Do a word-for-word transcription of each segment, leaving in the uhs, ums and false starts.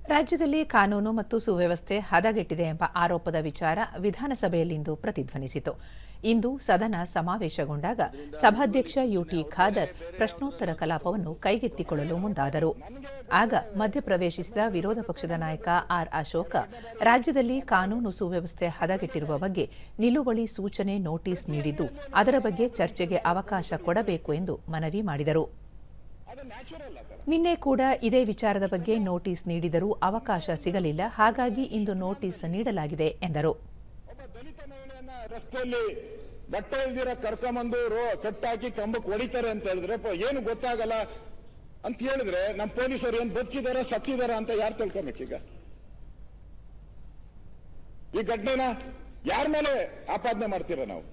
ರಾಜ್ಯದಲ್ಲಿ ಕಾನೂನು ಮತ್ತು ಸುವ್ಯವಸ್ಥೆ ಹದಗೆಟ್ಟಿದೆ ಎಂಬ ಆರೋಪದ ವಿಚಾರ ವಿಧಾನಸಭೆಯಲ್ಲಿಂದು ಪ್ರತಿಧ್ವನಿಸಿತು. ಇಂದು ಸದನ ಸಮಾವೇಶಗೊಂಡಾಗ ಸಭಾಧ್ಯಕ್ಷ ಯುಟಿ ಖಾದರ್ ಪ್ರಶ್ನೋತ್ತರ ಕಲಾಪವನ್ನು ಕೈಗೆತ್ತಿಕೊಳ್ಳಲು ಮುಂದಾದರು. ಆಗ ಮಧ್ಯಪ್ರವೇಶಿಸಿದ ವಿರೋಧ ಪಕ್ಷದ ನಾಯಕ ಆರ್ ಅಶೋಕ ರಾಜ್ಯದಲ್ಲಿ ಕಾನೂನು ಸುವ್ಯವಸ್ಥೆ ಹದಗೆಟ್ಟಿರುವ ಬಗ್ಗೆ ನಿಲುವಳಿ ಸೂಚನೆ ನೋಟಿಸ್ ನೀಡಿದ್ದು ಅದರ ಬಗ್ಗೆ ಚರ್ಚೆಗೆ ಅವಕಾಶ ಕೊಡಬೇಕು ಎಂದು ಮನವಿ ಮಾಡಿದರು. ನಿನ್ನೆ ಕೂಡ ಇದೇ ವಿಚಾರದ ಬಗ್ಗೆ ನೋಟಿಸ್ ನೀಡಿದರೂ ಅವಕಾಶ ಸಿಗಲಿಲ್ಲ. ಹಾಗಾಗಿ ಇಂದು ನೋಟಿಸ್ ನೀಡಲಾಗಿದೆ ಎಂದರು. ರಸ್ತೆಯಲ್ಲಿ ಬಟ್ಟೆ ಇಲ್ದಿರ ಕರ್ಕೊಂಬಂದು ರೋ ಕಟ್ಟಾಕಿ ಕಂಬಕ್ಕೆ ಹೊಡಿತಾರೆ ಅಂತ ಹೇಳಿದ್ರೆ ಏನು ಗೊತ್ತಾಗಲ್ಲ ಅಂತ ಹೇಳಿದ್ರೆ ನಮ್ಮ ಪೊಲೀಸರು ಏನ್ ಬದುಕಿದಾರ ಸತ್ತಿದಾರ ಅಂತ ಯಾರು ತಿಳ್ಕೊಬೇಕೀಗ? ಈ ಘಟನೆನ ಯಾರ ಮೇಲೆ ಆಪಾದನೆ ಮಾಡ್ತೀರ ನಾವು?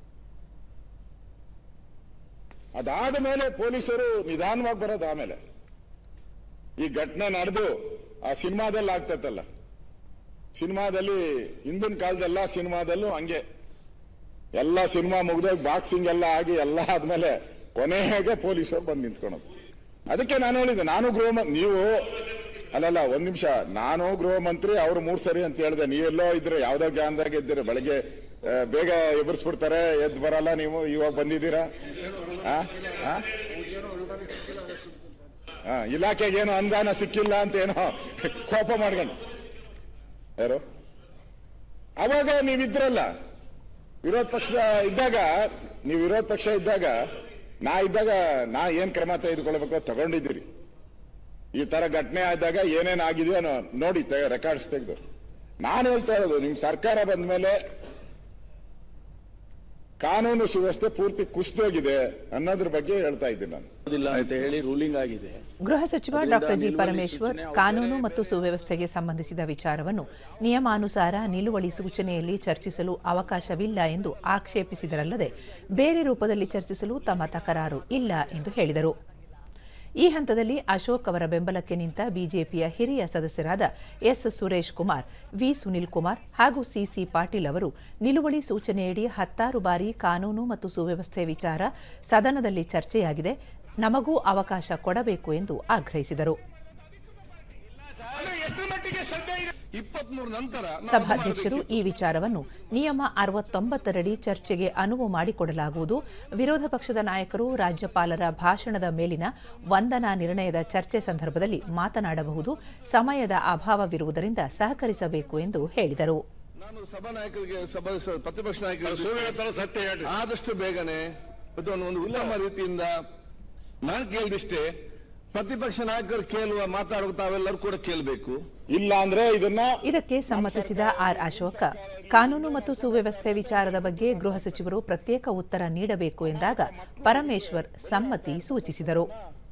ಅದಾದ ಮೇಲೆ ಪೊಲೀಸರು ನಿಧಾನವಾಗಿ ಬರೋದು. ಆಮೇಲೆ ಈ ಘಟನೆ ನಡೆದು ಆ ಸಿನಿಮಾದಲ್ಲಿ ಆಗ್ತೈತಲ್ಲ, ಸಿನಿಮಾದಲ್ಲಿ ಹಿಂದಿನ ಕಾಲದೆಲ್ಲ ಸಿನಿಮಾದಲ್ಲೂ ಹಂಗೆ ಎಲ್ಲ ಸಿನಿಮಾ ಮುಗ್ದಾಗ ಬಾಕ್ಸಿಂಗ್ ಎಲ್ಲ ಆಗಿ ಎಲ್ಲ ಆದ್ಮೇಲೆ ಕೊನೆಗೆ ಪೊಲೀಸರು ಬಂದು ನಿಂತ್ಕೊಳೋದು. ಅದಕ್ಕೆ ನಾನು ಹೇಳಿದೆ, ನಾನು ಗೃಹ ನೀವು ಅಲ್ಲಲ್ಲ ಒಂದ್ ನಿಮಿಷ, ನಾನು ಗೃಹ ಮಂತ್ರಿ ಅವ್ರು ಮೂರ್ ಸರಿ ಅಂತ ಹೇಳಿದೆ. ನೀವೆಲ್ಲೋ ಇದ್ರೆ ಯಾವ್ದೋ ಜ್ಞಾನದಾಗ ಇದ್ದೀರ, ಬೆಳಗ್ಗೆ ಬೇಗ ಎಬ್ಬರಿಸ್ಬಿಡ್ತಾರೆ, ಎದ್ದು ಬರಲ್ಲ, ನೀವು ಇವಾಗ ಬಂದಿದ್ದೀರಾ? ಇಲಾಖೆಗೆ ಏನೋ ಅನುದಾನ ಸಿಕ್ಕಿಲ್ಲ ಅಂತ ಏನೋ ಕೋಪ ಮಾಡ್ಕೊಂಡು ಯಾರು ಅವಾಗ ನೀವಿದ್ರಲ್ಲ ವಿರೋಧ ಪಕ್ಷ ಇದ್ದಾಗ, ನೀವು ವಿರೋಧ ಪಕ್ಷ ಇದ್ದಾಗ ನಾ ಇದ್ದಾಗ ನಾ ಏನ್ ಕ್ರಮ ತೆಗೆದುಕೊಳ್ಬೇಕು ತಗೊಂಡಿದ್ದೀರಿ. ಈ ತರ ಘಟನೆ ಆದಾಗ ಏನೇನ್ ಆಗಿದೆಯೋ ನೋಡಿ ರೆಕಾರ್ಡ್ಸ್ ತೆಗೆದು. ನಾನು ಹೇಳ್ತಾ ಇರೋದು, ನಿಮ್ ಸರ್ಕಾರ ಬಂದ ಮೇಲೆ ಕಾನೂನು ಸುವ್ಯವಸ್ಥೆ ಪೂರ್ತಿ ಕುಸಿದೋಗಿದೆ ಅನ್ನೋದ್ರ ಬಗ್ಗೆ ಹೇಳ್ತಾ ಇದ್ದೀನಿ ನಾನು. ಹೇಳಿ ರೂಲಿಂಗ್ ಆಗಿದೆ. ಗೃಹ ಸಚಿವ ಡಾಕ್ಟರ್ ಜಿ ಪರಮೇಶ್ವರ್ ಕಾನೂನು ಮತ್ತು ಸುವ್ಯವಸ್ಥೆಗೆ ಸಂಬಂಧಿಸಿದ ವಿಚಾರವನ್ನು ನಿಯಮಾನುಸಾರ ನಿಲುವಳಿ ಸೂಚನೆಯಲ್ಲಿ ಚರ್ಚಿಸಲು ಅವಕಾಶವಿಲ್ಲ ಎಂದು ಆಕ್ಷೇಪಿಸಿದರಲ್ಲದೆ ಬೇರೆ ರೂಪದಲ್ಲಿ ಚರ್ಚಿಸಲು ತಮ್ಮ ತಕರಾರು ಇಲ್ಲ ಎಂದು ಹೇಳಿದರು. ಈ ಹಂತದಲ್ಲಿ ಅಶೋಕ್ ಅವರ ಬೆಂಬಲಕ್ಕೆ ನಿಂತ ಬಿಜೆಪಿಯ ಹಿರಿಯ ಸದಸ್ಯರಾದ ಎಸ್ ಸುರೇಶ್ ಕುಮಾರ್, ವಿ ಸುನಿಲ್ ಕುಮಾರ್ ಹಾಗೂ ಸಿಸಿ ಪಾಟೀಲ್ ಅವರು ನಿಲುವಳಿ ಸೂಚನೆಯಡಿ ಹತ್ತಾರು ಬಾರಿ ಕಾನೂನು ಮತ್ತು ಸುವ್ಯವಸ್ಥೆ ವಿಚಾರ ಸದನದಲ್ಲಿ ಚರ್ಚೆಯಾಗಿದೆ, ನಮಗೂ ಅವಕಾಶ ಕೊಡಬೇಕು ಎಂದು ಆಗ್ರಹಿಸಿದರು. ಸಭಾಧ್ಯಕ್ಷರು ಈ ವಿಚಾರವನ್ನು ನಿಯಮ ಅರವತ್ತೊಂಬತ್ತರಡಿ ಚರ್ಚೆಗೆ ಅನುವು ಮಾಡಿಕೊಡಲಾಗುವುದು. ವಿರೋಧ ಪಕ್ಷದ ನಾಯಕರು ರಾಜ್ಯಪಾಲರ ಭಾಷಣದ ಮೇಲಿನ ವಂದನಾ ನಿರ್ಣಯದ ಚರ್ಚೆ ಸಂದರ್ಭದಲ್ಲಿ ಮಾತನಾಡಬಹುದು. ಸಮಯದ ಅಭಾವವಿರುವುದರಿಂದ ಸಹಕರಿಸಬೇಕು ಎಂದು ಹೇಳಿದರು. ನಾನು ಸಭಾನಾಯಕರಿಗೆ ಪ್ರತಿಪಕ್ಷ ನಾಯಕರಿಗೆ ಆದಷ್ಟು ಬೇಗನೆ ಒಂದು ಉತ್ತಮ ರೀತಿಯಿಂದ ನಾನು ಕೇಳಿದಿಷ್ಟೇ, ಪ್ರತಿಪಕ್ಷ ನಾಯಕರು ಕೇಳುವ ಮಾತಾಡುವ ತಾವೆಲ್ಲರೂ ಕೂಡ ಕೇಳಬೇಕು. ಇಲ್ಲ ಅಂದ್ರೆ ಇದನ್ನ ಇದಕ್ಕೆ ಸಮ್ಮತಿಸಿದ ಆರ್ ಅಶೋಕ ಕಾನೂನು ಮತ್ತು ಸುವ್ಯವಸ್ಥೆ ವಿಚಾರದ ಬಗ್ಗೆ ಗೃಹ ಸಚಿವರು ಪ್ರತ್ಯೇಕ ಉತ್ತರ ನೀಡಬೇಕು ಎಂದಾಗ ಪರಮೇಶ್ವರ್ ಸಮ್ಮತಿ ಸೂಚಿಸಿದರು.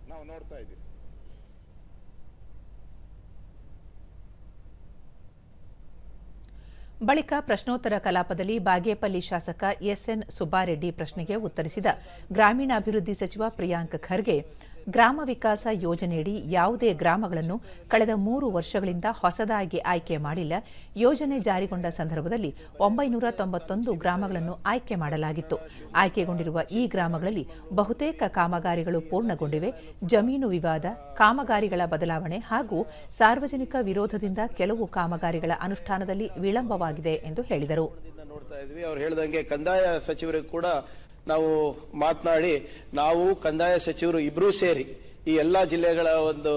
ಬಳಿಕ ಪ್ರಶ್ನೋತ್ತರ ಕಲಾಪದಲ್ಲಿ ಬಾಗೇಪಲ್ಲಿ ಶಾಸಕ ಎಸ್ಎನ್ ಸುಬ್ಬಾರೆಡ್ಡಿ ಪ್ರಶ್ನೆಗೆ ಉತ್ತರಿಸಿದ ಗ್ರಾಮೀಣಾಭಿವೃದ್ಧಿ ಸಚಿವ ಪ್ರಿಯಾಂಕ್ ಖರ್ಗೆ, ಗ್ರಾಮ ವಿಕಾಸ ಯೋಜನೆಯಡಿ ಯಾವುದೇ ಗ್ರಾಮಗಳನ್ನು ಕಳೆದ ಮೂರು ವರ್ಷಗಳಿಂದ ಹೊಸದಾಗಿ ಆಯ್ಕೆ ಮಾಡಿಲ್ಲ. ಯೋಜನೆ ಜಾರಿಗೊಂಡ ಸಂದರ್ಭದಲ್ಲಿ ಒಂಬೈನೂರ ತೊಂಬತ್ತೊಂದು ಗ್ರಾಮಗಳನ್ನು ಆಯ್ಕೆ ಮಾಡಲಾಗಿತ್ತು. ಆಯ್ಕೆಗೊಂಡಿರುವ ಈ ಗ್ರಾಮಗಳಲ್ಲಿ ಬಹುತೇಕ ಕಾಮಗಾರಿಗಳು ಪೂರ್ಣಗೊಂಡಿವೆ. ಜಮೀನು ವಿವಾದ, ಕಾಮಗಾರಿಗಳ ಬದಲಾವಣೆ ಹಾಗೂ ಸಾರ್ವಜನಿಕ ವಿರೋಧದಿಂದ ಕೆಲವು ಕಾಮಗಾರಿಗಳ ಅನುಷ್ಠಾನದಲ್ಲಿ ವಿಳಂಬವಾಗಿದೆ ಎಂದು ಹೇಳಿದರು. ಅವರು ಹೇಳಿದಂಗೆ ಕಂದಾಯ ಸಚಿವರಿಗೂ ಕೂಡ ನಾವು ಮಾತನಾಡಿ, ನಾವು ಕಂದಾಯ ಸಚಿವರು ಇಬ್ರು ಸೇರಿ ಈ ಎಲ್ಲಾ ಜಿಲ್ಲೆಗಳ ಒಂದು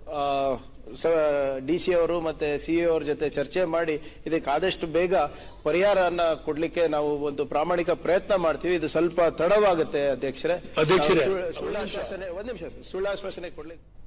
ಡಿಸಿ ಅವರು ಮತ್ತೆ ಸಿಇಒ ಅವರ ಜೊತೆ ಚರ್ಚೆ ಮಾಡಿ ಇದಕ್ಕೆ ಆದಷ್ಟು ಬೇಗ ಪರಿಹಾರವನ್ನ ಕೊಡ್ಲಿಕ್ಕೆ ನಾವು ಒಂದು ಪ್ರಾಮಾಣಿಕ ಪ್ರಯತ್ನ ಮಾಡ್ತೀವಿ. ಇದು ಸ್ವಲ್ಪ ತಡವಾಗುತ್ತೆ ಅಧ್ಯಕ್ಷರೇ. ಅಧ್ಯಕ್ಷರೇ ಸುಳ್ಳಾಶ್ವಾಸನೆ ಒಂದ್ ನಿಮಿಷ ಸುಳ್ಳಾಶ್ವಾಸನೆ ಕೊಡ್ಲಿಕ್ಕೆ